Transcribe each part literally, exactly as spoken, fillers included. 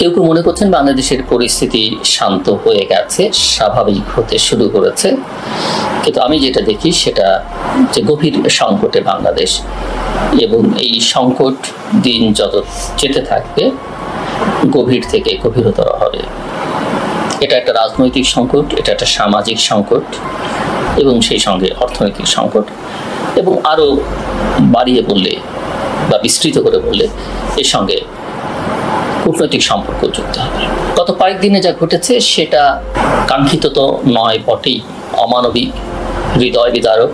কেউ কেউ মনে করছেন বাংলাদেশের পরিস্থিতি শান্ত হয়ে গেছে, স্বাভাবিক হতে শুরু করেছে, কিন্তু আমি যেটা দেখি সেটা যে গভীর সংকটে বাংলাদেশ, এবং এই সংকট দিন যত যেতে থাকবে গভীর থেকে গভীরতর হবে। এটা একটা রাজনৈতিক সংকট, এটা একটা সামাজিক সংকট, এবং সেই সঙ্গে অর্থনৈতিক সংকট, এবং আরো বাড়িয়ে বললে বা বিস্তৃত করে বললে এর সঙ্গে কূটনৈতিক সম্পর্ক যুক্ত হবে। গত কয়েকদিনে যা ঘটেছে সেটা কাঙ্ক্ষিত তো নয় বটেই, অমানবিক, হৃদয় বিদারক।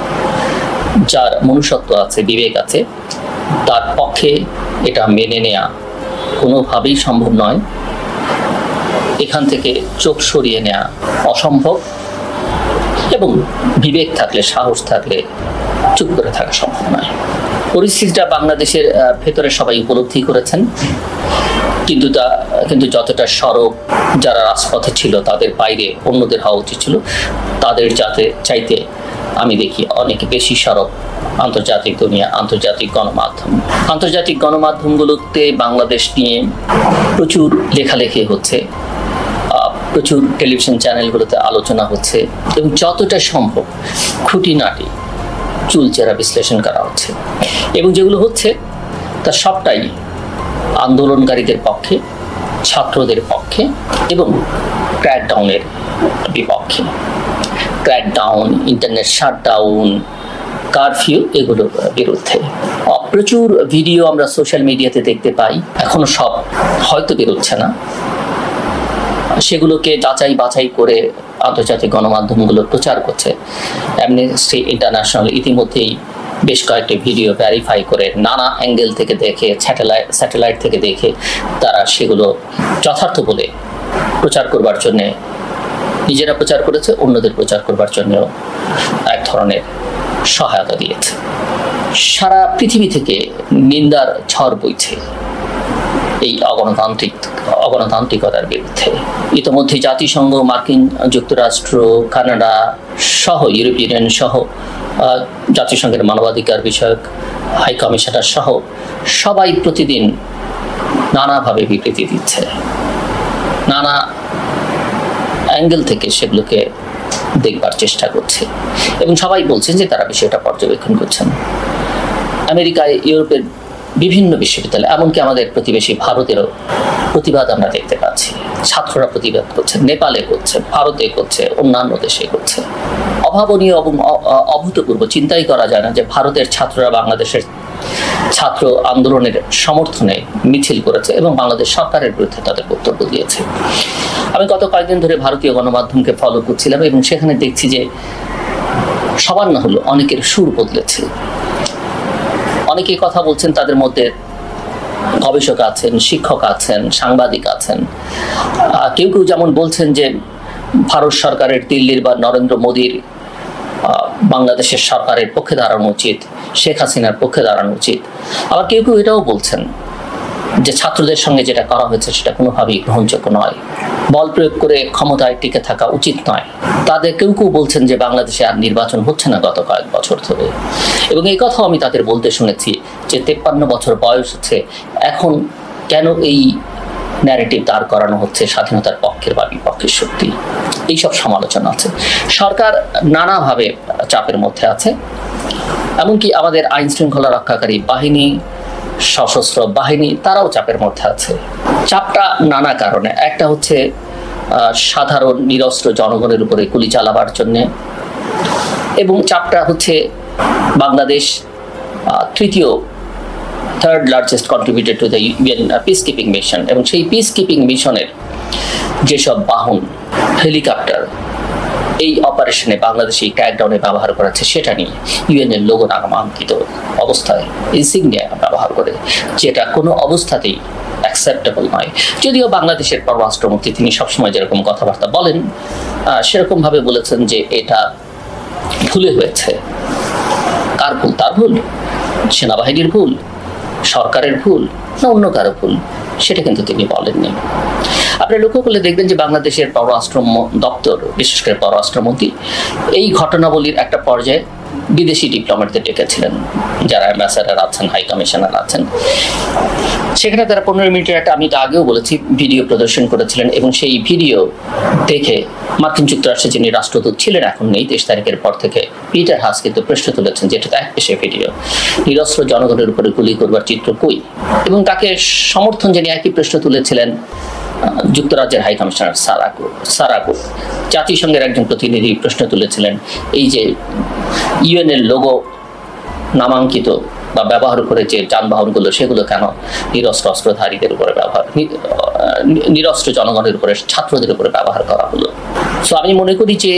যার মনুষ্যত্ব আছে, বিবেক আছে, তার পক্ষে এটা মেনে নেওয়া কোনোভাবেই সম্ভব নয়। এখান থেকে চোখ সরিয়ে নেওয়া অসম্ভব, এবং বিবেক থাকলে, সাহস থাকলে চুপ করে থাকা সম্ভব নয়। পরিস্থিতিটা বাংলাদেশের ভেতরে সবাই উপলব্ধি করেছেন, কিন্তু তা কিন্তু যতটা সরব যারা রাজপথে ছিল তাদের বাইরে অন্যদের হওয়া উচিত ছিল, তাদের যাতে চাইতে আমি দেখি অনেক বেশি সরব আন্তর্জাতিক দুনিয়া, আন্তর্জাতিক গণমাধ্যম। আন্তর্জাতিক গণমাধ্যমগুলোতে বাংলাদেশ নিয়ে প্রচুর লেখালেখি হচ্ছে, প্রচুর টেলিভিশন চ্যানেলগুলোতে আলোচনা হচ্ছে, এবং যতটা সম্ভব খুঁটিনাটি চুলচেরা বিশ্লেষণ করা হচ্ছে, এবং যেগুলো হচ্ছে তা সবটাই আন্দোলনকারীদের পক্ষে, ছাত্রদের পক্ষে, এবং ক্র্যাকডাউনের বিপক্ষে। ক্র্যাকডাউন, ইন্টারনেট শাটডাউন, কারফিউ, এগুলোর বিরুদ্ধে। প্রচুর ভিডিও আমরা সোশ্যাল মিডিয়াতে দেখতে পাই, এখনো সব হয়তো বেরোচ্ছে না, সেগুলোকে যাচাই বাছাই করে আন্তর্জাতিক গণমাধ্যমগুলো প্রচার করছে। অ্যামনেস্টি ইন্টারন্যাশনাল ইতিমধ্যেই বেশ কয়েকটি ভিডিও ভেরিফাই করে নানা অ্যাঙ্গেল থেকে দেখে, স্যাটেলাইট স্যাটেলাইট থেকে দেখে তারা সেগুলো যথার্থ বলে প্রচার করবার জন্যে নিজেরা প্রচার করেছে, অন্যদের প্রচার করবার জন্যও এক ধরনের সহায়তা দিয়েছে। সারা পৃথিবী থেকে নিন্দার ঝড় বইছে এই অগণতান্ত্রিক অগণতান্ত্রিকতার বিরুদ্ধে। ইতিমধ্যে জাতিসংঘ, মার্কিন যুক্তরাষ্ট্র, কানাডা সহ, ইউরোপিয়ান ইউনিয়ন সহ, জাতিসংঘের মানবাধিকার বিষয়ক হাই কমিশনার সহ সবাই প্রতিদিন নানাভাবে বিবৃতি দিচ্ছে, নানা অ্যাঙ্গেল থেকে সেগুলোকে দেখবার চেষ্টা করছে, এবং সবাই বলছেন যে তারা বিষয়টা পর্যবেক্ষণ করছেন। আমেরিকায়, ইউরোপের বিভিন্ন বিশ্ববিদ্যালয়, এমনকি আমাদের প্রতিবেশী ভারতেরও প্রতিবাদ আমরা দেখতে পাচ্ছি। ছাত্ররা প্রতিবাদ করছে, নেপালে করছে, ভারতে করছে, অন্যান্য দেশে করছে। অভাবনীয় এবং অভূতপূর্ব, চিন্তাই করা যায় না যে ভারতের ছাত্ররা বাংলাদেশের ছাত্র আন্দোলনের সমর্থনে মিছিল করেছে এবং বাংলাদেশ সরকারের বিরুদ্ধে তাদের বক্তব্য দিয়েছে। আমি গত কয়েকদিন ধরে ভারতীয় গণমাধ্যমকে ফলো করছিলাম, এবং সেখানে দেখছি যে সবার না হলো অনেকের সুর বদলেছে। অনেকে কথা বলছেন, তাদের মধ্যে গবেষক আছেন, শিক্ষক আছেন, সাংবাদিক আছেন। কেউ কেউ যেমন বলছেন যে ভারত সরকারের, দিল্লির বা নরেন্দ্র মোদীর বাংলাদেশের সরকারের পক্ষে দাঁড়ানো উচিত, শেখ হাসিনার পক্ষে দাঁড়ানো উচিত। আবার কেউ কেউ এটাও বলছেন যে ছাত্রদের সঙ্গে যেটা করা হয়েছে সেটা কোনোভাবেই গ্রহণযোগ্য নয়, বল প্রয়োগ করে ক্ষমতায় টিকে থাকা উচিত নয়। তাদের কেউ কেউ বলছেন যে বাংলাদেশে আর নির্বাচন হচ্ছে না গত কয়েক বছর ধরে, এবং এই কথাও আমি তাদের বলতে শুনেছি যে তেপ্পান্ন বছর বয়স হচ্ছে, এখন কেন এই ন্যারেটিভ দাঁড় করানো হচ্ছে স্বাধীনতার পক্ষের বা বিপক্ষের শক্তি। এইসব সমালোচনা আছে। সরকার নানাভাবে চাপের মধ্যে আছে, এমনকি আমাদের আইন শৃঙ্খলা রক্ষাকারী বাহিনী, সশস্ত্র বাহিনী, তারাও চাপের মধ্যে আছে। চাপটা নানা কারণে। একটা হচ্ছে সাধারণ নিরস্ত্র জনগণের উপরে গুলি চালাবার জন্যে, এবং চাপটা হচ্ছে বাংলাদেশ তৃতীয় third largest contributor to the UN peace keeping mission, এবং সেই পিস কিপিং মিশনের যেসব বাহন, হেলিকপ্টার এই অপারেশনে বাংলাদেশ এই ক্র্যাকডাউনে ব্যবহার করেছে, সেটা নিয়ে ইউএনের লোগো নামাঙ্কিত অবস্থায় ইনসিগনিয়া ব্যবহার করে, যেটা কোনো অবস্থাতেই অ্যাকসেপ্টেবল নয়। যদিও বাংলাদেশের পররাষ্ট্রমন্ত্রী তিনি সবসময় যেরকম কথাবার্তা বলেন সেরকমভাবে বলেছেন যে এটা ভুলে হয়েছে। কার ভুল? তার ভুল? সেনাবাহিনীর ভুল? সরকারের ভুল? না অন্য কারো ভুল? সেটা কিন্তু তিনি বলেননি। আপনারা লক্ষ্য করলে দেখবেন যে বাংলাদেশের পররাষ্ট্র দপ্তর, বিশেষ করে পররাষ্ট্রমন্ত্রী, এই ঘটনাবলীর একটা পর্যায়ে বিদেশি ডিপ্লোম্যাটদের ডেকেছিলেন, যারা অ্যাম্বাসাডার আছেন, হাই কমিশনার আছেন। সেখানে তারা পনেরো মিনিটের একটা, আমি তো আগেও বলেছি, ভিডিও প্রদর্শন করেছিলেন এবং সেই ভিডিও দেখে মার্কিন যুক্তরাষ্ট্রের যিনি রাষ্ট্রদূত ছিলেন, এখন নেই, তেইশ তারিখের পর থেকে পিটার হাস কিন্তু প্রশ্ন তুলেছেন যেটা এক পেশে ভিডিও, নিরস্ত্র জনগণের উপরে গুলি করবার চিত্র কই, এবং তাকে সমর্থন জানিয়ে একই প্রশ্ন তুলেছিলেন যুক্তরাজ্যের হাই কমিশনার সারাকো সারাকো জাতিসংঘের একজন প্রতিনিধি প্রশ্ন তুলেছিলেন, এই যে ইউএন এর লোগো নামাঙ্কিত বা ব্যবহার করে যে যানবাহনগুলো, সেগুলো কেন নিরস্ত্র অস্ত্রধারীদের উপরে ব্যবহার, নিরস্ত্র জনগণের উপরে, ছাত্রদের উপরে ব্যবহার করা হলো। সো আমি মনে করি যে,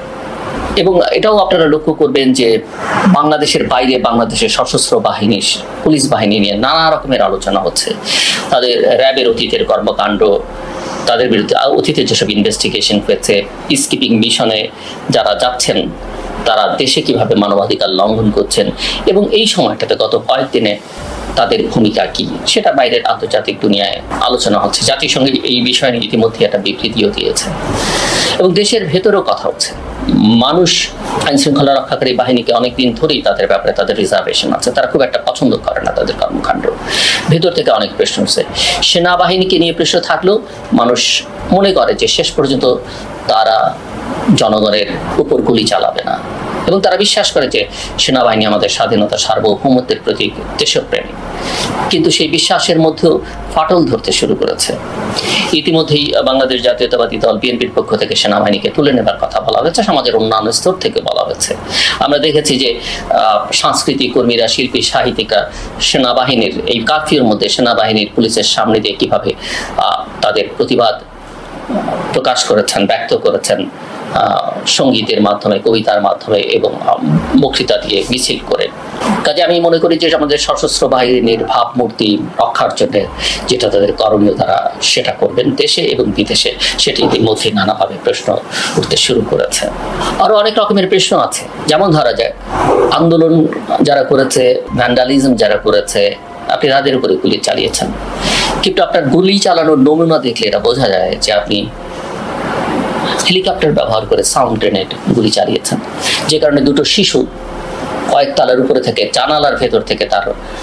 এবং এটাও আপনারা লক্ষ্য করবেন যে বাংলাদেশের বাইরে বাংলাদেশের সশস্ত্র বাহিনী, পুলিশ বাহিনী নিয়ে নানা রকমের আলোচনা হচ্ছে। তাদের র্যাবের অতীতের কর্মকাণ্ড, তাদের বিরুদ্ধে অতীতে যেসব ইনভেস্টিগেশন হয়েছে, পিসকিপিং মিশনে যারা যাচ্ছেন তারা দেশে কিভাবে মানবাধিকার লঙ্ঘন করছেন, এবং এই সময়টাতে গত কয়েকদিনে তাদের ভূমিকা কি সেটা বাইরের আন্তর্জাতিক দুনিয়ায় আলোচনা হচ্ছে। জাতিসংঘের এই বিষয়ে ইতিমধ্যে একটা বিবৃতিও দিয়েছে, এবং দেশের ভেতরেও কথা হচ্ছে। মানুষ আইন শৃঙ্খলা রক্ষাকারী বাহিনীকে অনেকদিন ধরেই তাদের ব্যাপারে তাদের রিজার্ভেশন আছে, তারা খুব একটা পছন্দ করে না তাদের কর্মকাণ্ড। ভেতর থেকে অনেক প্রশ্ন হচ্ছে, সেনাবাহিনীকে নিয়ে প্রশ্ন থাকলেও মানুষ মনে করে যে শেষ পর্যন্ত তারা জনগণের উপর গুলি চালাবে না, এবং তারা বিশ্বাস করে যে সেনাবাহিনী আমাদের স্বাধীনতা, সার্বভৌমত্বের প্রতীক, দেশপ্রেমী। কিন্তু সেই বিশ্বাসের মধ্যেও ফাটল ধরতে শুরু করেছে। ইতিমধ্যেই বাংলাদেশ জাতীয়তাবাদী দল বিএনপির পক্ষ থেকে সেনাবাহিনীকে তুলে নেবার কথা বলা হয়েছে, সমাজের অন্যান্য স্তর থেকে বলা হয়েছে। আমরা দেখেছি যে সাংস্কৃতিক কর্মীরা, শিল্পী, সাহিত্যিকা সেনাবাহিনীর এই কারফিউর মধ্যে সেনাবাহিনীর পুলিশের সামনে দিয়ে কিভাবে তাদের প্রতিবাদ প্রকাশ করেছেন, ব্যক্ত করেছেন সঙ্গীতের মাধ্যমে, কবিতার মাধ্যমে এবং বক্তৃতা দিয়ে, মিছিল করে। কাজে আমি মনে করি যে আমাদের সশস্ত্র বাহিনীর ভাবমূর্তি রক্ষার জন্য যেটা তাদের করণীয়, তারা সেটা করবেন দেশে এবং বিদেশে। সেটি ইতিমধ্যে নানাভাবে প্রশ্ন উঠতে শুরু করেছে। আরো অনেক রকমের প্রশ্ন আছে, যেমন ধরা যায় আন্দোলন যারা করেছে, ভ্যান্ডালিজম যারা করেছে, আপনি তাদের উপরে গুলি চালিয়েছেন, কিন্তু আপনার গুলি চালানোর নমুনা দেখলে এটা বোঝা যায় যে আপনি হেলিকপ্টার ব্যবহার করে সাউন্ড গ্রেনেড গুলি চালিয়েছেন, যে কারণে দুটো শিশু কয়েক তলার উপরে থেকে, জানালার ভেতর থেকে তার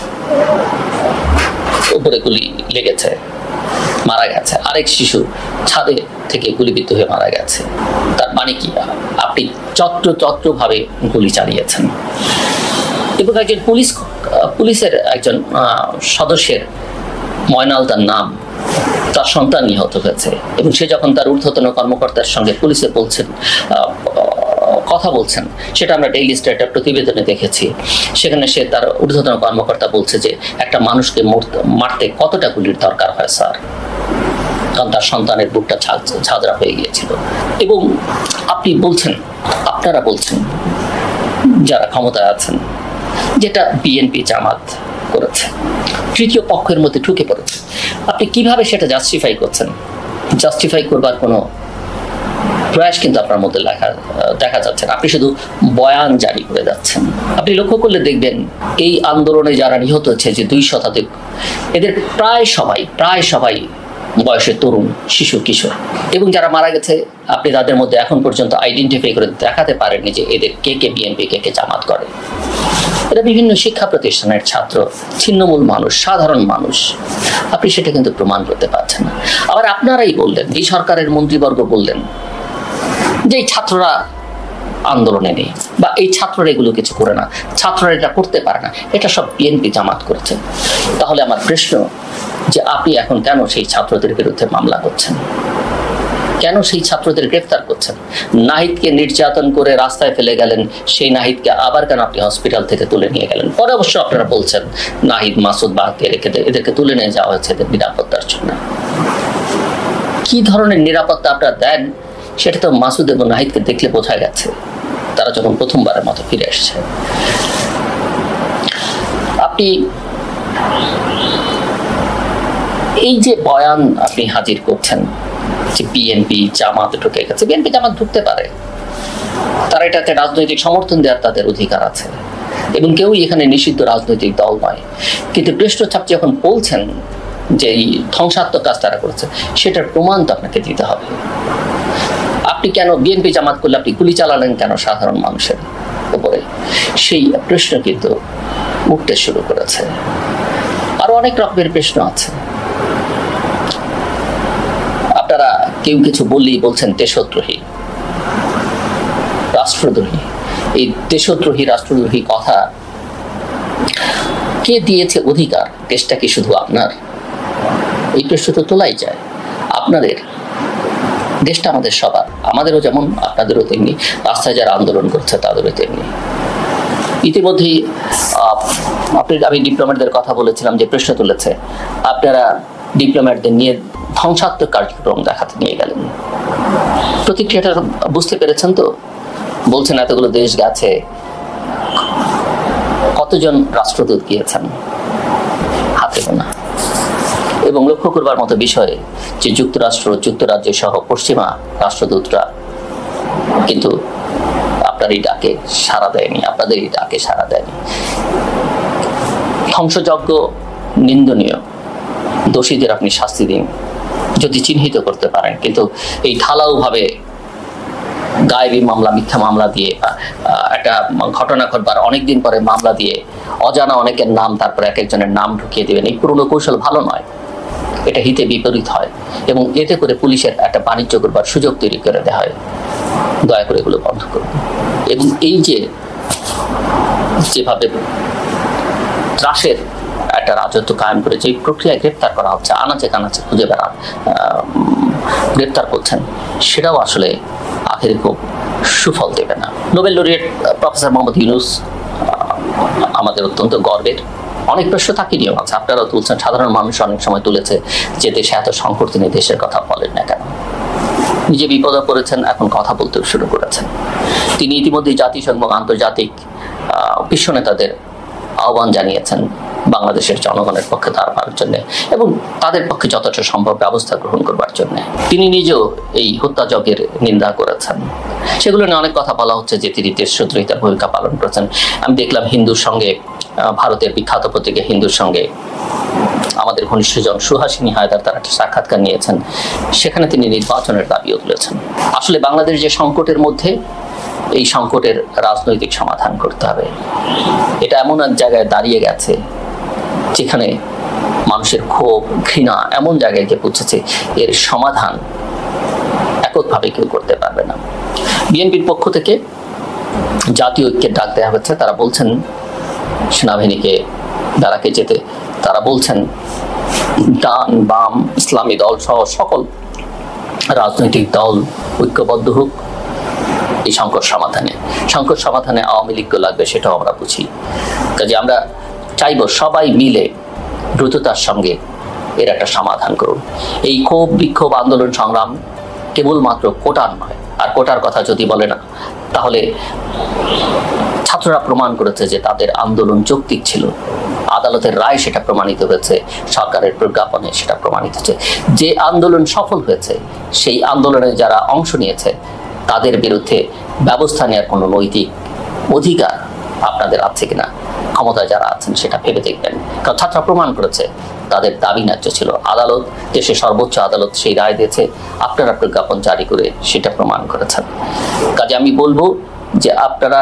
উপরে গুলি লেগেছে, মারা গেছে। আরেক শিশু ছাদে থেকে গুলিবিদ্ধ হয়ে মারা গেছে। তার মানে কি, আপনি চত্র চত্র ভাবে গুলি চালিয়েছেন। এবং একজন পুলিশ পুলিশের একজন সদস্যের, ময়নাল তার নাম, তার সন্তান নিহত হয়েছে, এবং সে যখন তার ঊর্ধ্বতন কর্মকর্তার সঙ্গে পুলিশে বলছেন, কথা বলছেন, সেটা আমরা ডেইলি স্টার প্রতিবেদনে দেখেছি। সেখানে সে তার ঊর্ধ্বতন কর্মকর্তা বলছে যে একটা মানুষকে মারতে কতটা গুলির দরকার হয় স্যার, কারণ তার সন্তানের বুকটা ঝাঁঝরা হয়ে গিয়েছিল। এবং আপনি বলছেন, আপনারা বলছেন যারা ক্ষমতায় আছেন, যেটা বিএনপি জামাত করেছে, তৃতীয় পক্ষের মধ্যে ঢুকে পড়েছে। আপনি কিভাবে সেটা জাস্টিফাই করছেন? জাস্টিফাই করবার কোনো প্রয়াস কিন্তু আপনার মধ্যে লেখা দেখা যাচ্ছে না। আপনি শুধু বয়ান জারি করে যাচ্ছেন। আপনি লক্ষ্য করলে দেখবেন এই আন্দোলনে যারা নিহত হচ্ছে, যে দুই শতাধিক, এদের প্রায় সবাই প্রায় সবাই বয়সের তরুণ, শিশু, কিশোর। এবং যারা মারা গেছে আপনি তাদের মধ্যে এখন পর্যন্ত আইডেন্টিফাই করে দেখাতে পারেননি যে এদের কে কে বিএনপি, কে কে জামাত করে। এরা বিভিন্ন শিক্ষা প্রতিষ্ঠানের ছাত্র, ছিন্নমূল মানুষ, সাধারণ মানুষ। আপনি সেটা কিন্তু প্রমাণ করতে পারছেন না। আবার আপনারাই বললেন, এই সরকারের মন্ত্রীবর্গ বললেন যে এই ছাত্ররা আন্দোলনে নেই, বা এই ছাত্ররা এগুলো কিছু করে না, ছাত্ররা এটা করতে পারে না, এটা সব বিএনপি জামাত করেছে। তাহলে আমার প্রশ্ন যে আপনি এখন কেন সেই ছাত্রদের বিরুদ্ধে মামলা করছেন? কেন সেই ছাত্রদের গ্রেফতার করছেন? নাহিদকে নির্যাতন করে রাস্তায় ফেলে গেলেন, সেই নাহিদকে আবার কেন আপনি হসপিটাল থেকে তুলে নিয়ে গেলেন? পরে অবশ্য আপনারা বলছেন নাহিদ, মাসুদ, বাহকে রেখে এদেরকে তুলে নিয়ে যাওয়া হয়েছে এদের নিরাপত্তার জন্য। কি ধরনের নিরাপত্তা আপনারা দেন সেটা তো মাসুদ এবং নাহিদকে দেখলে বোঝা গেছে, তারা যখন প্রথমবারের মতো ফিরে আসছে। আপনি এই যে বয়ান আপনি হাজির করছেন যে বিএনপি জামাত ঢুকে গেছে, বিএনপি জামাত ঢুকতে পারে, তারা এটাতে রাজনৈতিক সমর্থন দেওয়ার তাদের অধিকার আছে, এবং কেউই এখানে নিষিদ্ধ রাজনৈতিক দল নয়। কিন্তু পৃষ্ঠচাপ যখন বলছেন যে এই ধ্বংসাত্মক কাজ তারা করেছে, সেটার প্রমাণ তো আপনাকে দিতে হবে। আপনি কেন বিএনপি জামাত করলে আপনি গুলি চালালেন কেন সাধারণ মানুষের উপরে, সেই প্রশ্ন কিন্তু উঠতে শুরু করেছে। আরো অনেক রকমের প্রশ্ন আছে। আপনারা কেউ কিছু বললেই বলছেন দেশদ্রোহী, রাষ্ট্রদ্রোহী। এই দেশদ্রোহী রাষ্ট্রদ্রোহী কথা কে দিয়েছে অধিকার? দেশটা কি শুধু আপনার? এই প্রশ্ন তো তোলাই যায়। আপনাদের দেশটা আমাদের সবার, আমাদেরও যেমন আপনাদেরও তেমনি, রাস্তায় যারা আন্দোলন করছে তাদেরও তেমনি। ইতিমধ্যেই আপনি আমি ডিপ্লোম্যাটদের কথা বলেছিলাম যে প্রশ্ন তুলেছে, আপনারা ডিপ্লোম্যাটদের নিয়ে ধ্বংসাত্মক কার্যক্রম দেখাতে নিয়ে গেলেন। প্রতিক্রিয়াটা বুঝতে পেরেছেন তো? বলছেন এতগুলো দেশ গেছে, কতজন রাষ্ট্রদূত গিয়েছেন? হাতে গোনা। এবং লক্ষ্য করবার মতো বিষয় যে যুক্তরাষ্ট্র, যুক্তরাজ্য সহ পশ্চিমা রাষ্ট্রদূতরা কিন্তু আপনার এই ডাকে সাড়া দেয়নি, আপনাদের এই ডাকে সাড়া দেয়নি। ধ্বংসযজ্ঞ নিন্দনীয়, দোষীদের আপনি শাস্তি দিন যদি চিহ্নিত করতে পারেন, কিন্তু এই ঢালাও ভাবে গায়েবী মামলা, মিথ্যা মামলা দিয়ে একটা ঘটনা ঘটবার অনেকদিন পরে মামলা দিয়ে অজানা অনেকের নাম তারপরে এক একজনের নাম ঢুকিয়ে দেবেন, এই পুরনো কৌশল ভালো নয়। এটা হিতে বিপরীত হয় এবং এতে করে পুলিশের একটা বাণিজ্য করবার সুযোগ তৈরি করে দেওয়া হয়। দয়া করে এগুলো বন্ধ করুন। এবং এই যে যেভাবে ত্রাসের একটা রাজত্ব কায়েম করে যে প্রক্রিয়ায় গ্রেপ্তার করা হচ্ছে, আনাচে কানাচে খুঁজে বেড়া গ্রেপ্তার করছেন, সেটাও আসলে আখেরে খুব সুফল দেবে না। Nobel laureate professor Muhammad Yunus আমাদের অত্যন্ত গর্বের। অনেক প্রশ্ন তাকে নিয়েও আছে, আপনারাও তুলছেন, সাধারণ মানুষ অনেক সময় তুলেছে যে দেশে এত সংকট, তিনি দেশের কথা বলেন না কেন? নিজে বিপদে পড়েছেন, এখন কথা বলতে শুরু করেছেন। তিনি ইতিমধ্যে জাতিসংঘ এবং আন্তর্জাতিক বিশ্ব নেতাদের আহ্বান জানিয়েছেন বাংলাদেশের জনগণের পক্ষে দাঁড়ানোর জন্য এবং তাদের পক্ষে যতটা সম্ভব ব্যবস্থা গ্রহণ করবার জন্য। তিনি নিজেও এই হত্যাযজ্ঞের নিন্দা করেছেন। সেগুলো নিয়ে অনেক কথা বলা হচ্ছে যে তিনি দেশদ্রোহিতার ভূমিকা পালন করেছেন। আমি দেখলাম হিন্দুর সঙ্গে, ভারতের বিখ্যাত পত্রিকা হিন্দুর সঙ্গে আমাদের ঘনিষ্ঠজন সুহাসিনী হায়দার তার একটা সাক্ষাৎকার নিয়েছেন, সেখানে তিনি নির্বাচনের দাবিও তুলেছেন। আসলে বাংলাদেশ যে সংকটের মধ্যে, এই সংকটের রাজনৈতিক সমাধান করতে হবে। এটা এমন এক জায়গায় দাঁড়িয়ে গেছে যেখানে মানুষের ক্ষোভ, ঘৃণা এমন জায়গায় গিয়ে পৌঁছেছে, এর সমাধান এককভাবে কেউ করতে পারবে না। বিএনপির পক্ষ থেকে জাতীয় ঐক্যের ডাক দেওয়া হচ্ছে। তারা বলছেন সেনাবাহিনীকে দাঁড়াকে যেতে, তারা বলছেন ডান বাম ইসলামী দল সহ সকল রাজনৈতিক দল ঐক্যবদ্ধ হোক এই সংকট সমাধানে। সংকট সমাধানে আওয়ামী লীগও লাগবে, সেটাও আমরা বুঝি। কাজে আমরা চাইব সবাই মিলে দ্রুততার সঙ্গে এর একটা সমাধান করুন। এই ক্ষোভ, বিক্ষোভ, আন্দোলন, সংগ্রাম কেবলমাত্র কোটার নয়। আর কোটার কথা যদি বলে না, তাহলে ছাত্ররা প্রমাণ করেছে যে তাদের আন্দোলন যৌক্তিক ছিল। আদালতের রায় সেটা প্রমাণিত হয়েছে, সরকারের প্রজ্ঞাপনে সেটা প্রমাণিত হয়েছে। যে আন্দোলন সফল হয়েছে, সেই আন্দোলনে যারা অংশ নিয়েছে তাদের বিরুদ্ধে ব্যবস্থা নেওয়ার কোনো নৈতিক অধিকার আপনাদের আছে কিনা, ক্ষমতায় যারা আছেন সেটা ভেবে দেখবেন। কারণ ছাত্ররা প্রমাণ করেছে তাদের দাবি ন্যায্য ছিল। আদালত, দেশের সর্বোচ্চ আদালত সেই রায় দিয়েছে, আপনারা প্রজ্ঞাপন জারি করে সেটা প্রমাণ করেছেন। কাজে আমি বলবো যে আপনারা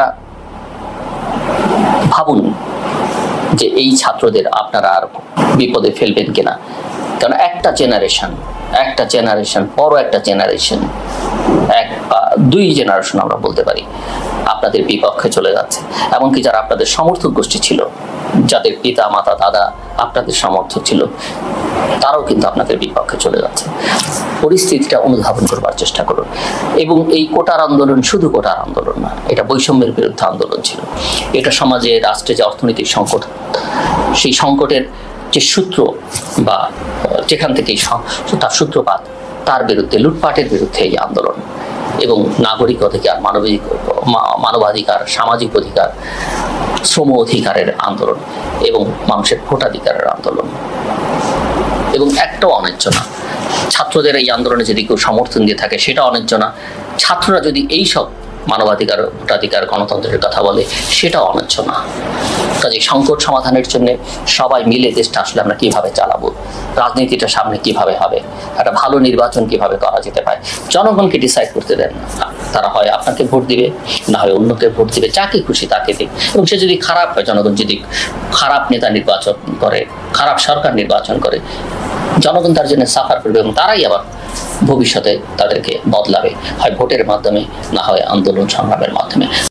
ভাবুন যে এই ছাত্রদের আপনারা আর বিপদে ফেলবেন কিনা। কারণ একটা জেনারেশন, একটা জেনারেশন বড় একটা জেনারেশন, এক দুই জেনারেশন আমরা বলতে পারি, আপনাদের বিপক্ষে চলে যাচ্ছে। এমনকি যারা আপনাদের সমর্থক গোষ্ঠী ছিল, যাদের পিতা মাতা দাদা আপনাদের সমর্থক ছিল, তারাও কিন্তু আপনাদের বিপক্ষে চলে যাচ্ছে। পরিস্থিতিটা অনুধাবন করবার চেষ্টা করুন। এবং এই কোটার আন্দোলন শুধু কোটার আন্দোলন না, এটা বৈষম্যের বিরুদ্ধে আন্দোলন ছিল। এটা সমাজে, রাষ্ট্রে যে অর্থনৈতিক সংকট, সেই সংকটের যে সূত্র বা যেখান থেকে তার সূত্রপাত, তার বিরুদ্ধে, লুটপাটের বিরুদ্ধে এই আন্দোলন। এবং নাগরিক অধিকার, মানবিক মানবাধিকার, সামাজিক অধিকার, শ্রম অধিকারের আন্দোলন এবং মানুষের ভোটাধিকারের আন্দোলন। এবং একটাও অন্যায্য না। ছাত্রদের এই আন্দোলনে যদি কেউ সমর্থন দিয়ে থাকে সেটা অন্যায্য না। ছাত্ররা যদি এইসব মানবাধিকার, ভোটাধিকার, গণতন্ত্রের কথা বলে, সেটাও অন্যায্য না। কাজে সংকট সমাধানের জন্য সবাই মিলে দেশটা আসলে আমরা কিভাবে চালাবো, রাজনীতিটা সামনে কিভাবে হবে, একটা ভালো নির্বাচন কিভাবে করা যেতে পারে, জনগণকে ডিসাইড করতে দেন না। তারা হয় আপনাকে ভোট দিবে, না হয় অন্যকে ভোট দিবে, যাকে খুশি তাকে দিক। এবং সে যদি খারাপ হয়, জনগণ যদি খারাপ নেতা নির্বাচন করে, খারাপ সরকার নির্বাচন করে, জনগণ তার জন্য সাফার করবে এবং তারাই আবার ভবিষ্যতে তাদেরকে বদলাবে, হয় ভোটের মাধ্যমে, না হয় আন্দোলন সংগ্রামের মাধ্যমে।